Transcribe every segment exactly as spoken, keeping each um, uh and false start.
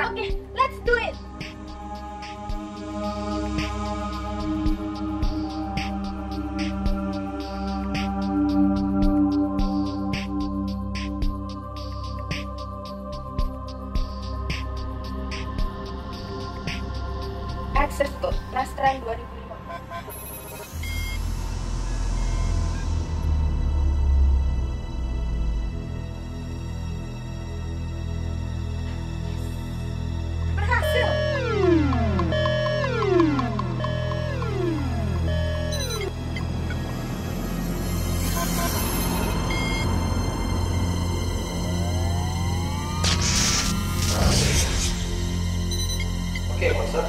Okay, let's do it. Akses tuh, Nasran dua ribu lima. Berhasil. Oke, Master.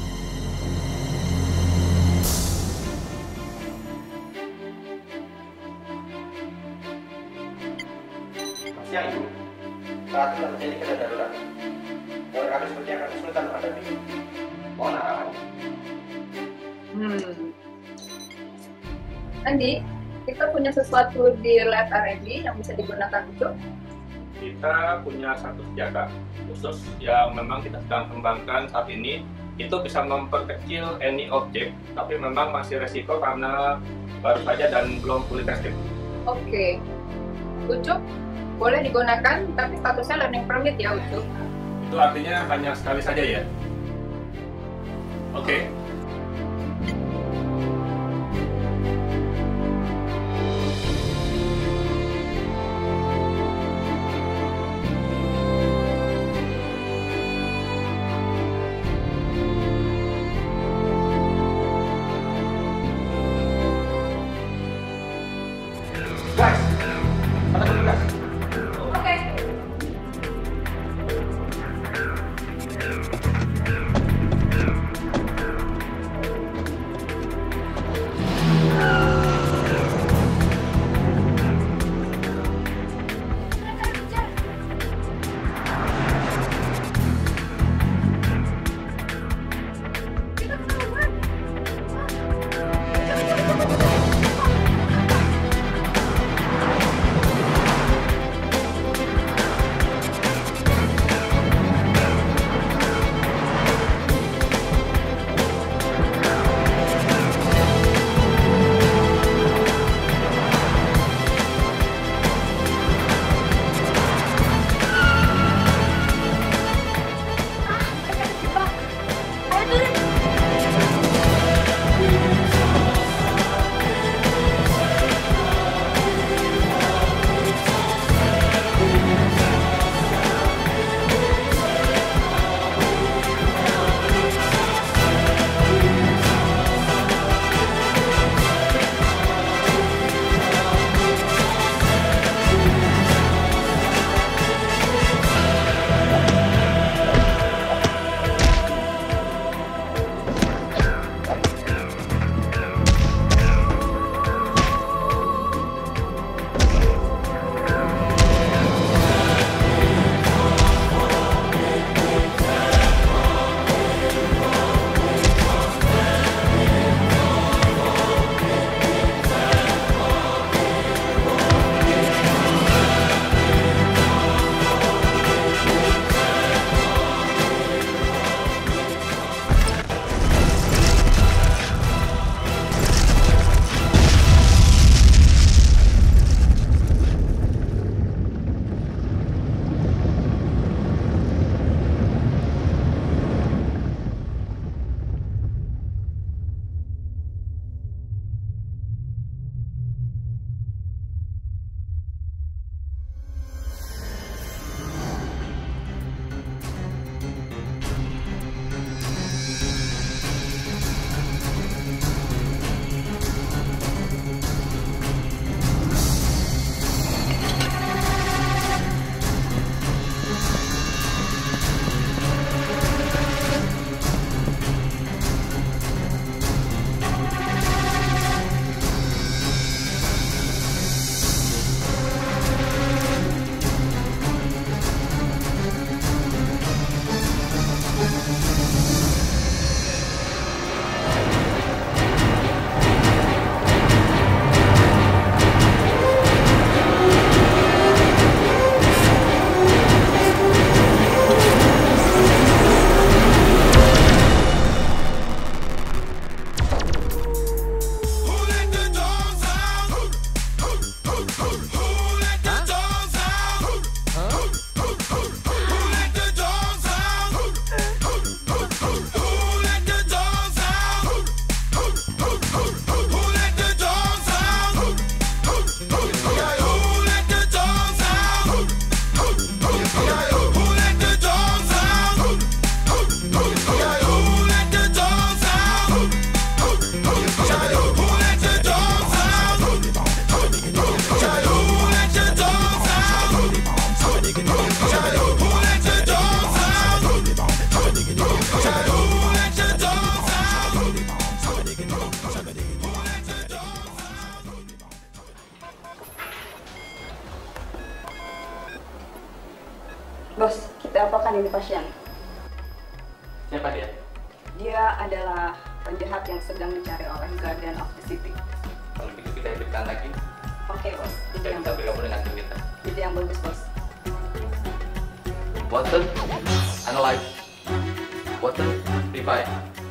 Siang, Ibu. Saat telah terjadi keadaan darurat. Dan kami sepertinya akan kesulitan menghadapi. Mohon arahannya. Hmm. Andi, kita punya sesuatu di lab R and D yang bisa digunakan untuk Kita punya satu senjata khusus yang memang kita sedang kembangkan saat ini. Itu bisa memperkecil any object, tapi memang masih resiko karena baru saja dan belum fully tested. Oke. Ucup boleh digunakan, tapi statusnya learning permit ya, Ucup. Itu artinya hanya sekali saja ya? Oke. Guys, pada tugas. Oke. Siapa dia? Dia adalah penjahat yang sedang dicari oleh Guardian of the City. Kalau gitu kita hidupkan lagi. Oke bos, itu Dan yang kita bagus. bergabung dengan tim kita. Itu yang bagus bos. Water, analyze. Water, revive.